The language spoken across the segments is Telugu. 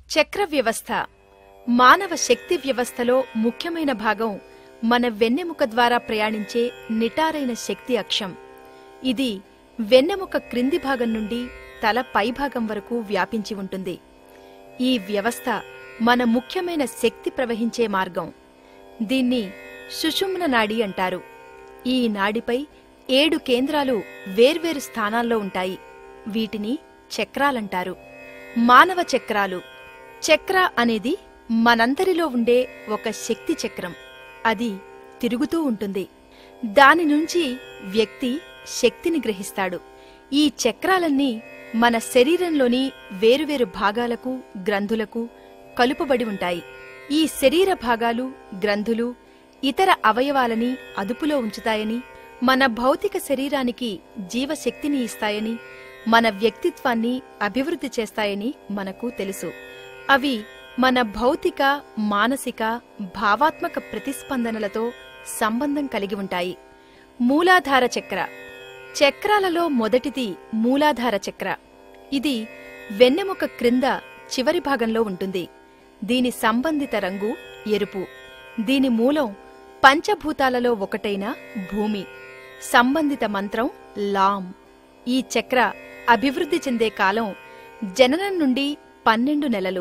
చక్ర వ్యవస్థ మానవ శక్తి వ్యవస్థలో ముఖ్యమైన భాగం. మన వెన్నెముక ద్వారా ప్రయాణించే నిటారైన శక్తి అక్షం. ఇది వెన్నెముక క్రింది భాగం నుండి తల పైభాగం వరకు వ్యాపించి ఉంటుంది. ఈ వ్యవస్థ మన ముఖ్యమైన శక్తి ప్రవహించే మార్గం. దీన్ని సుషుమ్న నాడి అంటారు. ఈ నాడిపై 7 కేంద్రాలు వేర్వేరు స్థానాల్లో ఉంటాయి. వీటిని చక్రాలంటారు. మానవ చక్రాలు. చక్ర అనేది మనందరిలో ఉండే ఒక శక్తి చక్రం. అది తిరుగుతూ ఉంటుంది. దాని నుంచి వ్యక్తి శక్తిని గ్రహిస్తాడు. ఈ చక్రాలన్నీ మన శరీరంలోని వేరువేరు భాగాలకు, గ్రంథులకు కలుపబడి ఉంటాయి. ఈ శరీర భాగాలు, గ్రంథులు ఇతర అవయవాలని అదుపులో ఉంచుతాయని, మన భౌతిక శరీరానికి జీవశక్తిని ఇస్తాయని, మన వ్యక్తిత్వాన్ని అభివృద్ధి చేస్తాయని మనకు తెలుసు. అవి మన భౌతిక, మానసిక, భావాత్మక ప్రతిస్పందనలతో సంబంధం కలిగి ఉంటాయి. మూలాధార చక్ర. చక్రాలలో మొదటిది మూలాధార చక్ర. ఇది వెన్నెముక క్రింద చివరి భాగంలో ఉంటుంది. దీని సంబంధిత రంగు ఎరుపు. దీని మూలం పంచభూతాలలో ఒకటైన భూమి. సంబంధిత మంత్రం లాం. ఈ చక్ర అభివృద్ధి చెందే కాలం జననం నుండి 12 నెలలు.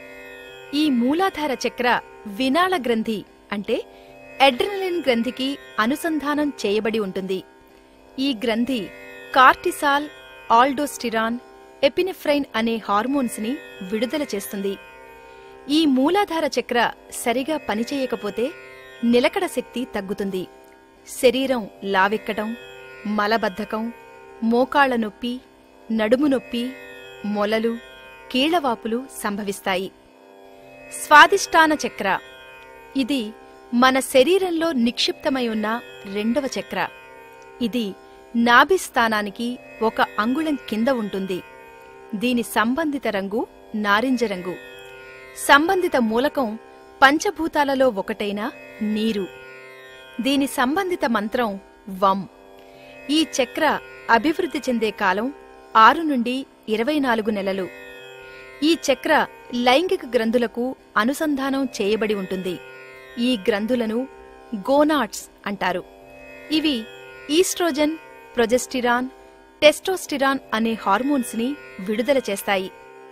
ఈ మూలాధార చక్ర వినాళ గ్రంథి అంటే అడ్రినలిన్ గ్రంథికి అనుసంధానం చేయబడి ఉంటుంది. ఈ గ్రంథి కార్టిసాల్, ఆల్డోస్టిరాన్, ఎపినెఫ్రైన్ అనే హార్మోన్స్ ని విడుదల చేస్తుంది. ఈ మూలాధార చక్ర సరిగా పనిచేయకపోతే నిలకడ శక్తి తగ్గుతుంది. శరీరం లావెక్కడం, మలబద్ధకం, మోకాళ్ల నొప్పి, నడుము నొప్పి, మొలలు, కీళ్లవాపులు సంభవిస్తాయి. స్వాదిష్టాన చక్ర. ఇది మన శరీరంలో నిక్షిప్తమై ఉన్న 2వ చక్ర. ఇది నాభి స్థానానికి 1 అంగుళం కింద ఉంటుంది. దీని సంబంధిత రంగు నారింజ రంగు. సంబంధిత మూలకం పంచభూతాలలో ఒకటైన నీరు. దీని సంబంధిత మంత్రం వం. ఈ చక్ర అభివృద్ధి చెందే కాలం 6 నుండి 24 నెలలు. ఈ చక్ర లైంగిక గ్రంథులకు అనుసంధానం చేయబడి ఉంటుంది. ఈ గ్రంథులను గోనాడ్స్ అంటారు. ఇవి ఈస్ట్రోజన్, ప్రొజెస్టిరాన్, టెస్టోస్టిరాన్ అనే హార్మోన్స్ ని విడుదల చేస్తాయి.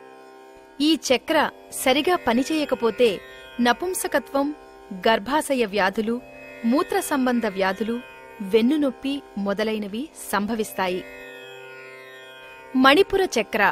ఈ చక్ర సరిగా పనిచేయకపోతే నపుంసకత్వం, గర్భాశయ వ్యాధులు, మూత్ర సంబంధ వ్యాధులు, వెన్నునొప్పి మొదలైనవి సంభవిస్తాయి. మణిపుర చక్ర.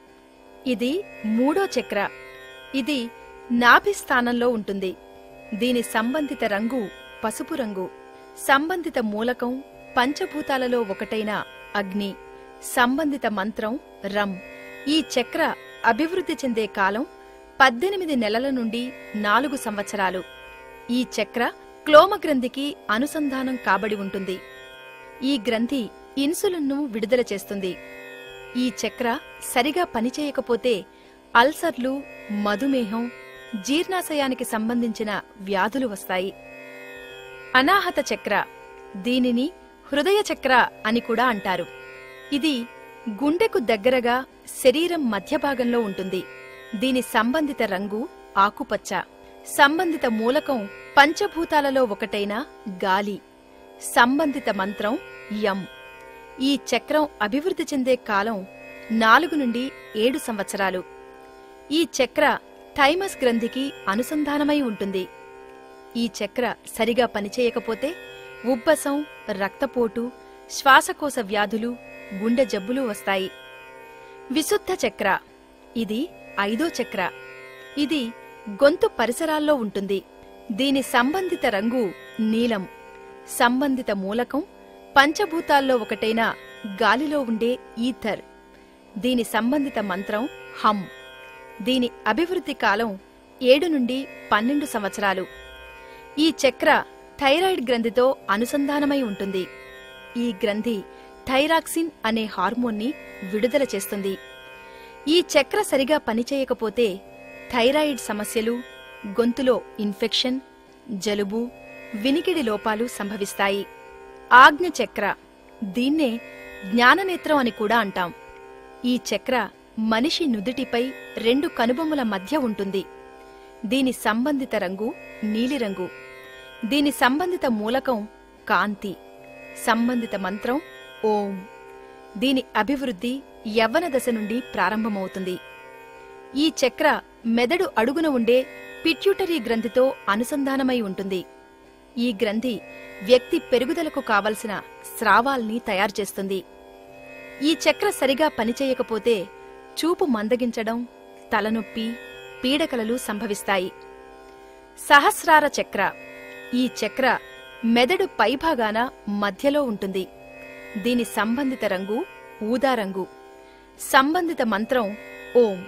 ఇది 3వ చక్ర. ఇది నాభి స్థానంలో ఉంటుంది. దీని సంబంధిత రంగు పసుపు రంగు. సంబంధిత మూలకం పంచభూతాలలో ఒకటైన అగ్ని. సంబంధిత మంత్రం రం. ఈ చక్ర అభివృద్ధి చెందే కాలం 18 నెలల నుండి 4 సంవత్సరాలు. ఈ చక్ర క్లోమగ్రంథికి అనుసంధానం కాబడి ఉంటుంది. ఈ గ్రంథి ఇన్సులిన్ను విడుదల చేస్తుంది. ఈ చక్ర సరిగా పనిచేయకపోతే అల్సర్లు, మధుమేహం, జీర్ణాశయానికి సంబంధించిన వ్యాధులు వస్తాయి. అనాహత చక్ర. దీనిని హృదయ చక్ర అని కూడా అంటారు. ఇది గుండెకు దగ్గరగా శరీరం మధ్యభాగంలో ఉంటుంది. దీని సంబంధిత రంగు ఆకుపచ్చ. సంబంధిత మూలకం పంచభూతాలలో ఒకటైన గాలి. సంబంధిత మంత్రం యం. ఈ చక్రం అభివృద్ధి చెందే కాలం 4 నుండి 7 సంవత్సరాలు. ఈ చక్ర థైమస్ గ్రంథికి అనుసంధానమై ఉంటుంది. ఈ చక్ర సరిగా పనిచేయకపోతే ఉబ్బసం, రక్తపోటు, శ్వాసకోశ వ్యాధులు, గుండె జబ్బులు వస్తాయి. విశుద్ధ చక్ర. ఇది 5వ చక్ర. ఇది గొంతు పరిసరాల్లో ఉంటుంది. దీని సంబంధిత రంగు నీలం. సంబంధిత మూలకం పంచభూతాల్లో ఒకటైన గాలిలో ఉండే ఈథర్. దీని సంబంధిత మంత్రం హం. దీని అభివృద్ధి కాలం 7 నుండి 12 సంవత్సరాలు. ఈ చక్ర థైరాయిడ్ గ్రంథితో అనుసంధానమై ఉంటుంది. ఈ గ్రంథి థైరాక్సిన్ అనే హార్మోన్ని విడుదల చేస్తుంది. ఈ చక్ర సరిగా పనిచేయకపోతే థైరాయిడ్ సమస్యలు, గొంతులో ఇన్ఫెక్షన్, జలుబు, వినికిడి లోపాలు సంభవిస్తాయి. ఆజ్ఞ చక్ర. దీన్నే జ్ఞాననేత్రం అని కూడా అంటాం. ఈ చక్ర మనిషి నుదిటిపై రెండు కనుబొమ్మల మధ్య ఉంటుంది. దీని సంబంధిత రంగు నీలిరంగు. దీని సంబంధిత మూలకం కాంతి. సంబంధిత మంత్రం ఓం. దీని అభివృద్ధి యవ్వన దశ నుండి ప్రారంభమవుతుంది. ఈ చక్ర మెదడు అడుగున ఉండే పిట్యూటరీ గ్రంథితో అనుసంధానమై ఉంటుంది. ఈ గ్రంథి వ్యక్తి పెరుగుదలకు కావలసిన స్రావాల్ని తయారుచేస్తుంది. ఈ చక్ర సరిగా పనిచేయకపోతే చూపు మందగించడం, తలనొప్పి, పీడకలలు సంభవిస్తాయి. సహస్రార చక్ర. ఈ చక్ర మెదడు పైభాగాన మధ్యలో ఉంటుంది. దీని సంబంధిత రంగు ఊదారంగు. సంబంధిత మంత్రం ఓం.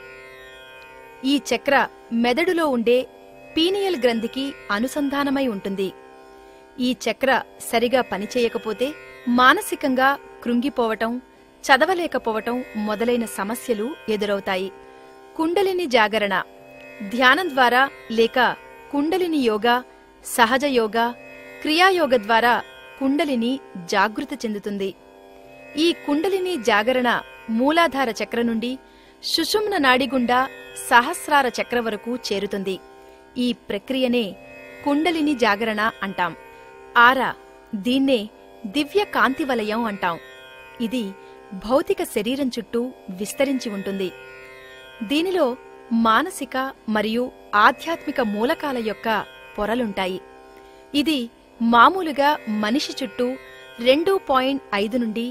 ఈ చక్ర మెదడులో ఉండే పీనియల్ గ్రంథికి అనుసంధానమై ఉంటుంది. ఈ చక్ర సరిగా పనిచేయకపోతే మానసికంగా కృంగిపోవటం, చదవలేకపోవటం మొదలైన సమస్యలు ఎదురవుతాయి. కుండలిని జాగరణ. ధ్యానం ద్వారా లేక కుండలిని యోగా, సహజ యోగా, క్రియాయోగ ద్వారా కుండలిని జాగృతి చెందుతుంది. ఈ కుండలిని జాగరణ మూలాధార చక్ర నుండి సుషుమ్న నాడి గుండా సహస్రార చక్ర వరకు చేరుతుంది. ఈ ప్రక్రియనే కుండలిని జాగరణ అంటాం. ఆరా. దీన్నే దివ్య కాంతి వలయం అంటాం. ఇది భౌతిక శరీరం చుట్టూ విస్తరించి ఉంటుంది. దీనిలో మానసిక మరియు ఆధ్యాత్మిక మూలకాల యొక్క పొరలుంటాయి. ఇది మామూలుగా మనిషి చుట్టూ 2.5 నుండి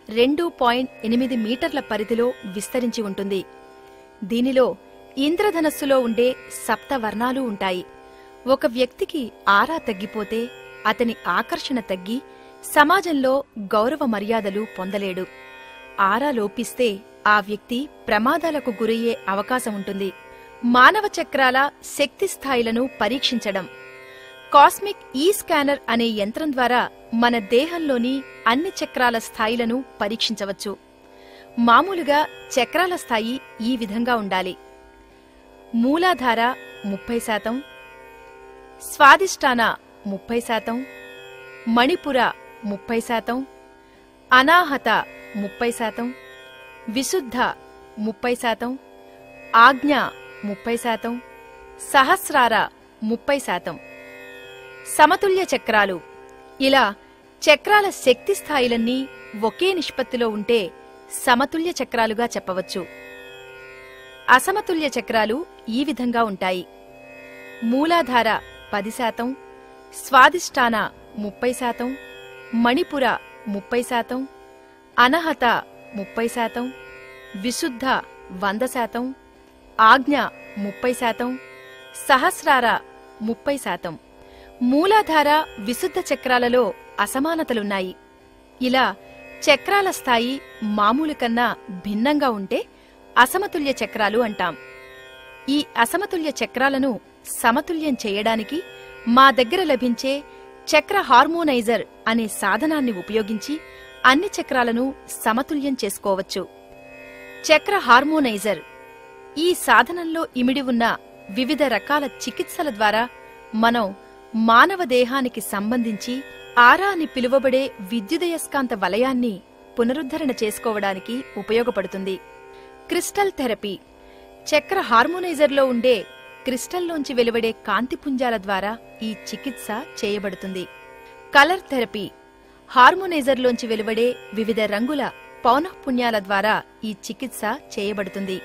2.8 మీటర్ల పరిధిలో విస్తరించి ఉంటుంది. దీనిలో ఇంద్రధనస్సులో ఉండే సప్తవర్ణాలు ఉంటాయి. ఒక వ్యక్తికి ఆరా తగ్గిపోతే అతని ఆకర్షణ తగ్గి సమాజంలో గౌరవ మర్యాదలు పొందలేడు. ఆరా లోపిస్తే ఆ వ్యక్తి ప్రమాదాలకు గురయ్యే అవకాశముంటుంది. మానవ చక్రాల శక్తి స్థాయిలను పరీక్షించడం. కాస్మిక్ స్కానర్ అనే యంత్రం ద్వారా మన దేహంలోని అన్ని చక్రాల స్థాయిలను పరీక్షించవచ్చు. మామూలుగా చక్రాల స్థాయి ఈ విధంగా ఉండాలి: మూలాధార 30%, స్వాదిష్టాన 30%, మణిపుర 30%, అనాహత 30%, విశుద్ధ 30%, ఆజ్ఞ 30%, సహస్రార 30%. సమతుల్య చక్రాలు. ఇలా చక్రాల శక్తి స్థాయిలన్నీ ఒకే నిష్పత్తిలో ఉంటే సమతుల్య చక్రాలుగా చెప్పవచ్చు. అసమతుల్య చక్రాలు ఈ విధంగా ఉంటాయి: మూలాధార 10%, స్వాదిష్టాన 30%, మణిపుర 30%, అనహత 30%, విశుద్ధ 100%, ఆజ్ఞ 30%, సహస్రార 30%. మూలాధార, విశుద్ధ చక్రాలలో అసమానతలున్నాయి. ఇలా చక్రాల స్థాయి మామూలు కన్నా భిన్నంగా ఉంటే అసమతుల్య చక్రాలు అంటాం. ఈ అసమతుల్య చక్రాలను సమతుల్యం చేయడానికి మా దగ్గర లభించే చక్ర హార్మోనైజర్ అనే సాధనాన్ని ఉపయోగించి అన్ని చక్రాలను సమతుల్యం చేసుకోవచ్చు. చక్ర హార్మోనైజర్. ఈ సాధనంలో ఇమిడి ఉన్న వివిధ రకాల చికిత్సల ద్వారా మనం మానవ దేహానికి సంబంధించి ఆరా అని పిలువబడే విద్యుదయస్కాంత వలయాన్ని పునరుద్ధరణ చేసుకోవడానికి ఉపయోగపడుతుంది. Crystal therapy. చక్ర హార్మోనైజర్లో ఉండే క్రిస్టల్లోంచి వెలువడే కాంతిపుంజాల ద్వారా ఈ చికిత్స చేయబడుతుంది. Colour therapy. హార్మోనైజర్లోంచి వెలువడే వివిధ రంగుల పౌనఃపున్యాల ద్వారా ఈ చికిత్స చేయబడుతుంది.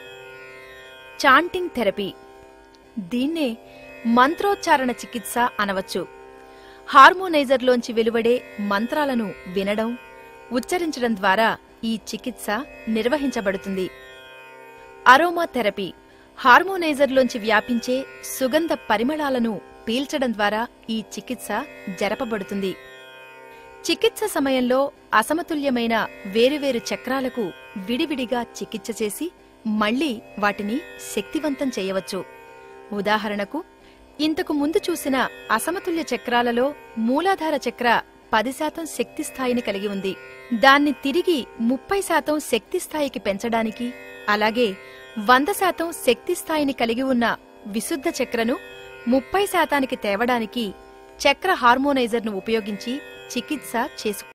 Chanting therapy. దీన్నే మంత్రోచ్చారణ చికిత్స అనవచ్చు. హార్మోనైజర్లోంచి వెలువడే మంత్రాలను వినడం, ఉచ్చరించడం ద్వారా ఈ చికిత్స నిర్వహించబడుతుంది. Aroma therapy. హార్మోనైజర్లోంచి వ్యాపించే సుగంధ పరిమళాలను పీల్చడం ద్వారా ఈ చికిత్స జరపబడుతుంది. చికిత్స సమయంలో అసమతుల్యమైన వేరువేరు చక్రాలకు విడివిడిగా చికిత్స చేసి మళ్లీ వాటిని శక్తివంతం చేయవచ్చు. ఉదాహరణకు, ఇంతకు ముందు చూసిన అసమతుల్య చక్రాలలో మూలాధార చక్ర 10% శక్తి స్థాయిని కలిగి ఉంది. దాన్ని తిరిగి 30% శక్తి స్థాయికి పెంచడానికి, అలాగే 100% శక్తి స్థాయిని కలిగి ఉన్న విశుద్ధ చక్రను 30%కి తేవడానికి చక్ర హార్మోనైజర్ను ఉపయోగించి చికిత్స